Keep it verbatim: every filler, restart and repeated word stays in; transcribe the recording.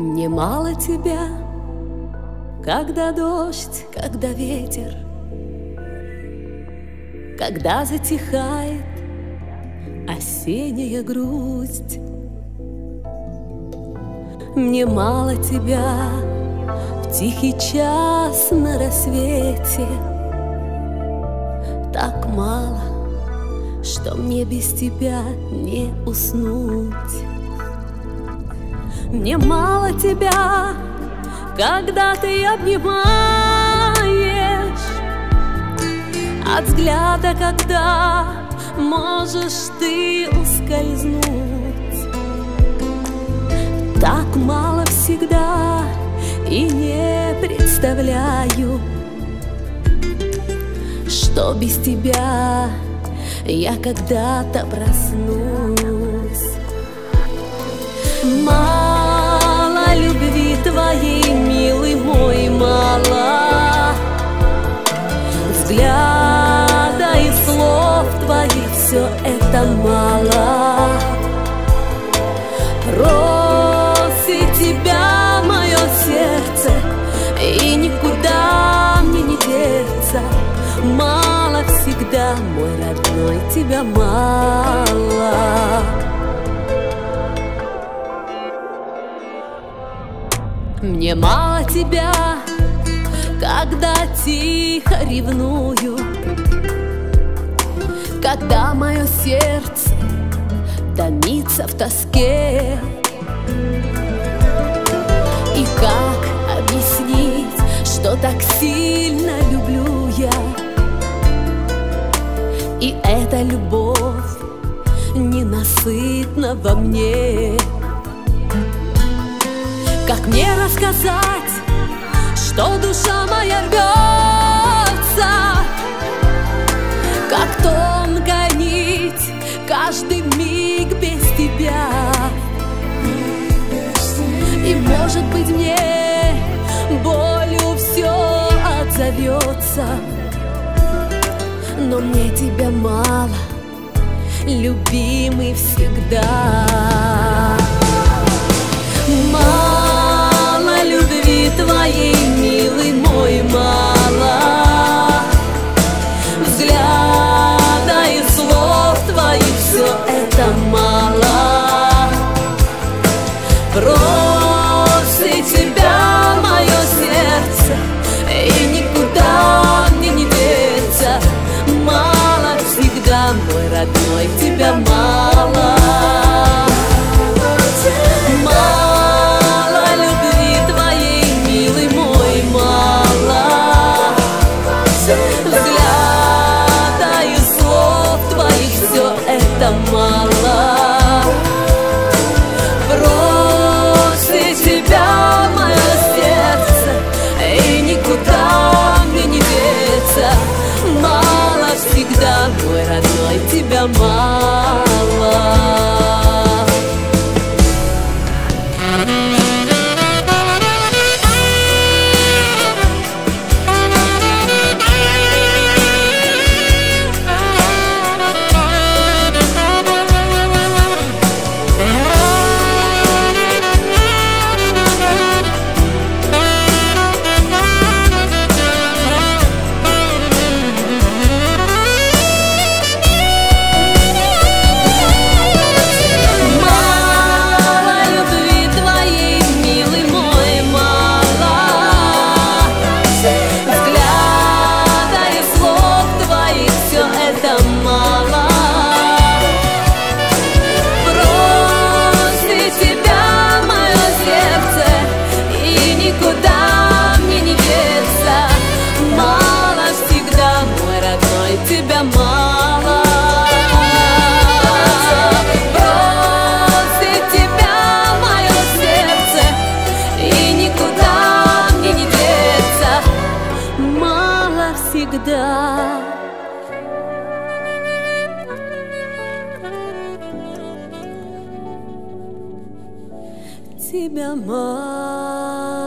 Мне мало тебя, когда дождь, когда ветер, когда затихает осенняя грусть. Мне мало тебя в тихий час на рассвете, так мало, что мне без тебя не уснуть. Мне мало тебя, когда ты обнимаешь, от взгляда, когда можешь ты ускользнуть. Так мало всегда и не представляю, что без тебя я когда-то проснусь. Мало любви твоей, милый мой, мало взгляда и слов твоих, все это мало. Просит тебя мое сердце, и никуда мне не деться. Мало всегда, мой родной, тебя мало. Мне мало тебя, когда тихо ревную, когда мое сердце томится в тоске. И как объяснить, что так сильно люблю я, и эта любовь ненасытна во мне? Как мне рассказать, что душа моя рвется, как тонкая нить, каждый миг без тебя? И может быть мне болью все отзовется, но мне тебя мало, любимый, всегда. Мало любви твоей, милый мой, мало взгляда и слов твоих, все это мало. Просит тебя мое сердце, и никуда мне не деться. Мало всегда, мой родной, тебя мало. Мало любви твоей, милый мой, мало взгляда и слов твоих, все это мало. Просит тебя мое сердце, и никуда мне не деться. Мало всегда, мой родной, тебя мало. Всегда. Тебя мало.